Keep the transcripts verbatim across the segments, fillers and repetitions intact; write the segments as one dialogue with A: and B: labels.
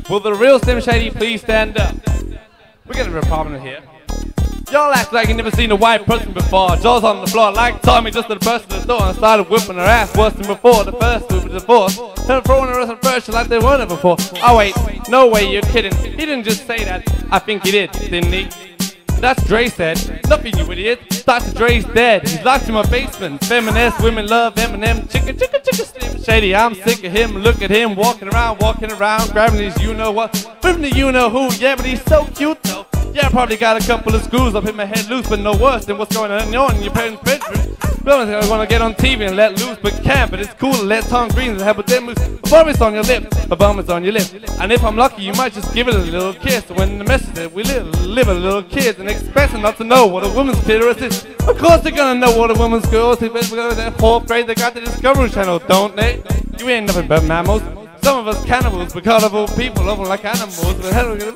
A: Will the real Slim Shady please stand up? We're getting a problem here. Y'all act like you never seen a white person before. Jaws on the floor like Tommy just at the burst of the door and started whipping her ass worse than before. The first stupid divorce. Her throwing her in first like they weren't before. Oh wait, no way, you're kidding. He didn't just say that. I think he did, didn't he? That's Dre said. Nothing, you idiot. Doctor Dre's dead. He's locked in my basement. Feminist women love Eminem. Chicken, chicken, chicken, Slim Shady. I'm sick of him. Look at him walking around, walking around, grabbing these you know what. Whipping the you know who. Yeah, but he's so cute though. Yeah, I probably got a couple of screws up in my head loose, but no worse than what's going on in your parents' bedroom. I want to get on T V and let loose, but can't. But it's cool to let Tom Green have a them moves. A bum is on your lip, a bum is on your lip. And if I'm lucky, you might just give it a little kiss. When the message is we live, live a little kids and expecting not to know what a woman's clitoris is. Of course they're gonna know what a woman's girl is. If they go to that fourth grade, they got the Discovery Channel, don't they? You ain't nothing but mammals. Some of us cannibals, but colorful people love them like animals. But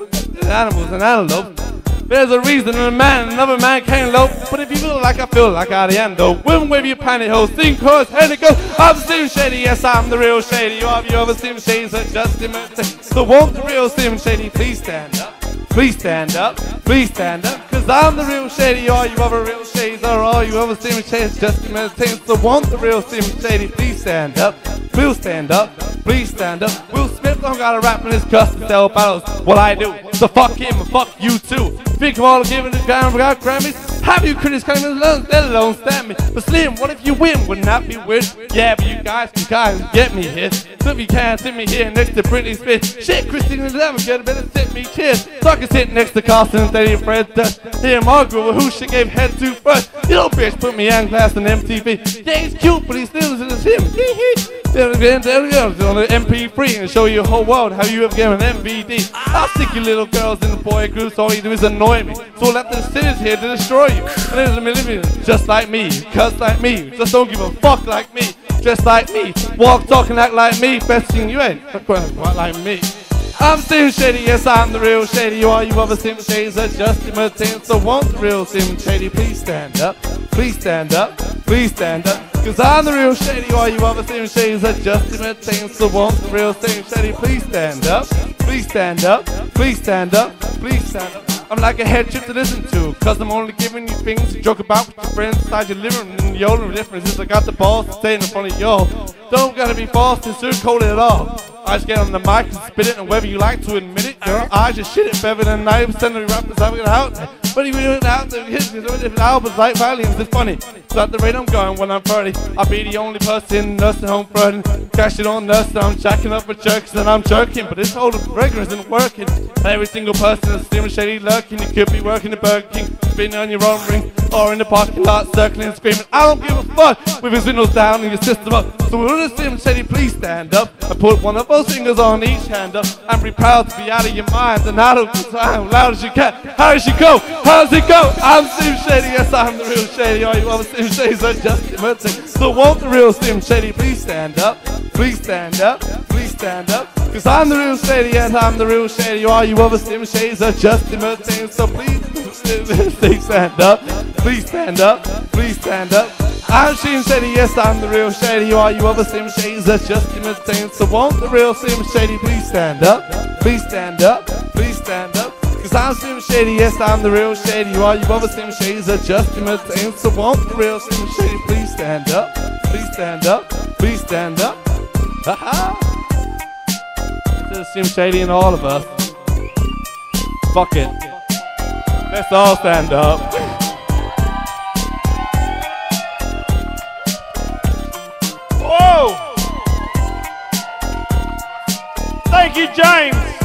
A: animals and antelopes. There's a reason a man and another man can't elope. But if you feel like I feel like I am though, women wave your pantyhose, sing chorus, and it goes. I'm Slim Shady, yes I'm the real Shady. All of you other Slim Shadys are just imitation. So won't the real Slim Shady please stand up? Please stand up, please stand up. Cause I'm the real Shady, all you other real Shadys are all you other Slim Shadys just imitation. So won't the real Slim Shady please stand up? We'll stand up, please stand up. Will Smith don't gotta rap in his cuss to sell battles. What I do, so fuck him and fuck you too. Think of all the giving the ground without Grammys. Have you critics coming in alone, let alone stand me? But Slim, what if you win? Wouldn't that be weird? Yeah, but you guys can guys get me here. So if you can, sit me here next to Britney Spears. Shit, Christina Lemon, get a better sit me cheers. So I can sit next to Carson and Daddy Fred Dust. Here, Margaret, who she gave head to first. You little bitch put me on class on M T V. Yeah, he's cute, but he still is him. Hee hee. There we go, on the M P three and show you the whole world how you have given an M V D. I'll stick you little girls in the boy groups, all you do is annoy me. So I'll let the sinners here to destroy you. And there's a million just like me, cuss like me, just don't give a fuck like me, dress like me, walk, talk and act like me, best thing you ain't, what like me. I'm Slim Shady, yes I'm the real Shady. All you other Slim Shadys are just imitators. So won't the real Slim Shady please stand up? Please stand up, please stand up. Cause I'm the real Shady, all you other Slim Shadys are just imitators. So won't the real Slim Shady please stand up? Please stand up, please stand up, please stand up. I'm like a head trip to listen to, cause I'm only giving you things to joke about with your friends inside your living room. And the only difference is I got the balls to stay in front of y'all. Don't gotta be false and sugarcoat it at all. I just get on the mic and spit it, and whether you like to admit it, girl, I just shit it better than ninety percent of the rappers having it out there. But even doing it out there, different albums like volumes, it's funny. So at the rate I'm going when I'm thirty, I'll be the only person in the nursing home flirting. Crashing on nurse, I'm jacking up with jerks and I'm jerking. But this whole regular isn't working. Every single person is Slim Shady lurking. You could be working at Burger King, spinning on your own ring, or in the parking lot circling and screaming. I don't give a fuck with his windows down and your system up. So will the Slim Shady please stand up? I put one of those fingers on each hand up. I'm be proud to be out of your mind and out of the time, loud as you can. How does she go? How does it go? I'm Slim Shady, yes I'm the real Shady. All you other Slim Shadys are just imitators. So won't the real Slim Shady please stand up? Please stand up, please stand up. Cause I'm the real Shady, yes I'm the real Shady. All you other Slim Shadys are just imitators. So please, please stand up, please stand up, please stand up. I'm Slim Shady, yes I'm the real Shady. All you other Slim Shadys are just imitators. So won't the real Slim Shady please stand up? Please stand up, please stand up. Cause I'm Slim Shady, yes I'm the real Shady. All you other Slim Shadys are just imitators. So won't the real Slim Shady please stand up? Please stand up, please stand up. Haha. There's Slim Shady in all of us. Fuck it. Let's all stand up. Whoa! Thank you, James.